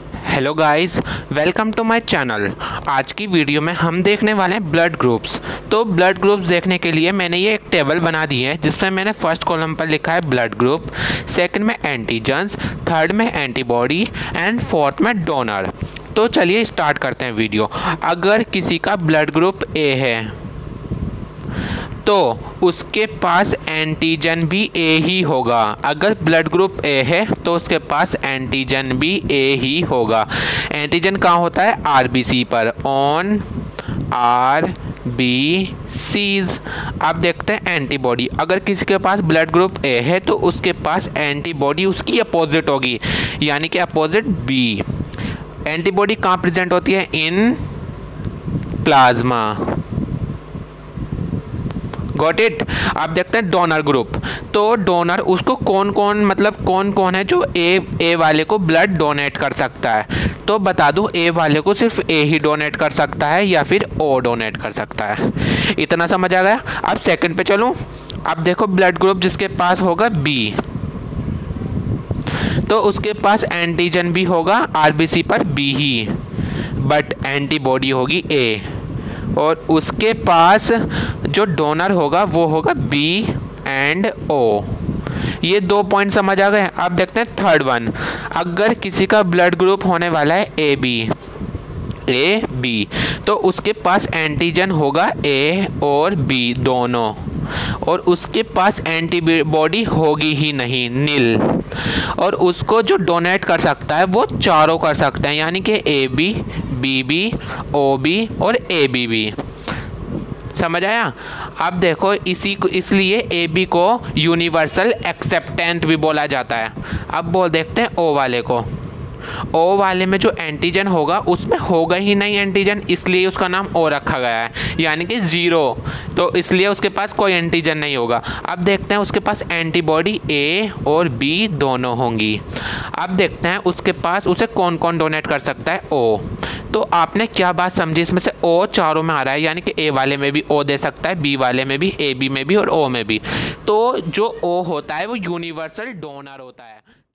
Hello guys, welcome to my channel. आज की video में हम देखने वाले हैं ब्लड ग्रुप्स। तो ब्लड ग्रुप्स देखने के लिए मैंने ये एक टेबल बना दी है जिसमें मैंने फर्स्ट कॉलम पर लिखा है ब्लड ग्रुप, सेकंड में एंटीजन्स, थर्ड में एंटीबॉडी एंड फोर्थ में डोनर। तो चलिए स्टार्ट करते हैं वीडियो। अगर किसी का ब्लड ग्रुप ए है तो उसके पास एंटीजन भी ए ही होगा। अगर ब्लड ग्रुप ए है तो उसके पास एंटीजन भी ए ही होगा। एंटीजन कहाँ होता है? आरबीसी पर, ऑन आर बी सीज। अब देखते हैं एंटीबॉडी। अगर किसी के पास ब्लड ग्रुप ए है तो उसके पास एंटीबॉडी उसकी अपोजिट होगी, यानी कि अपोजिट बी। एंटीबॉडी कहाँ प्रेजेंट होती है? In plasma. Got it. आप देखते हैं डोनर ग्रुप। तो डोनर उसको कौन कौन है जो ए वाले को ब्लड डोनेट कर सकता है? तो बता दूं, ए वाले को सिर्फ ए ही डोनेट कर सकता है या फिर ओ डोनेट कर सकता है। इतना समझ आ गया? अब सेकंड पे चलूं। अब देखो ब्लड ग्रुप जिसके पास होगा बी, तो उसके पास एंटीजन भी होगा आरबीसी पर बी ही, बट एंटीबॉडी होगी ए, और उसके पास जो डोनर होगा वो होगा बी एंड ओ। ये 2 पॉइंट समझ आ गए। अब देखते हैं थर्ड वन। अगर किसी का ब्लड ग्रुप होने वाला है ए बी, तो उसके पास एंटीजन होगा ए और बी दोनों, और उसके पास एंटीबॉडी होगी ही नहीं, नील। और उसको जो डोनेट कर सकता है वो चारों कर सकते हैं, यानी कि ए बी, ओ बी और ए बी। समझ आया? अब देखो इसलिए ए बी को यूनिवर्सल एक्सेप्टेंट भी बोला जाता है। अब देखते हैं ओ वाले को। ओ वाले में जो एंटीजन होगा उसमें होगा ही नहीं एंटीजन, इसलिए उसका नाम ओ रखा गया है, यानी कि 0। तो इसलिए उसके पास कोई एंटीजन नहीं होगा। अब देखते हैं उसके पास एंटीबॉडी ए और बी दोनों होंगी। अब देखते हैं उसके पास उसे कौन कौन डोनेट कर सकता है? ओ। तो आपने क्या बात समझी इसमें से? ओ चारों में आ रहा है, यानी कि ए वाले में भी ओ दे सकता है, बी वाले में भी, ए बी में भी और ओ में भी। तो जो ओ होता है वो यूनिवर्सल डोनर होता है।